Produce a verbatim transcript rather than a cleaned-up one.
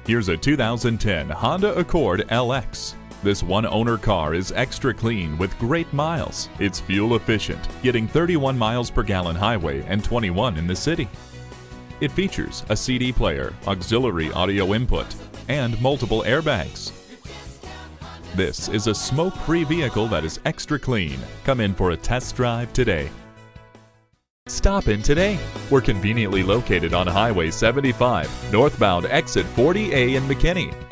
Here's a two thousand ten Honda Accord L X. This one-owner car is extra clean with great miles. It's fuel efficient, getting thirty-one miles per gallon highway and twenty-one in the city. It features a C D player, auxiliary audio input, and multiple airbags. This is a smoke-free vehicle that is extra clean. Come in for a test drive today. Stop in today. We're conveniently located on Highway seventy-five, northbound exit forty A in McKinney.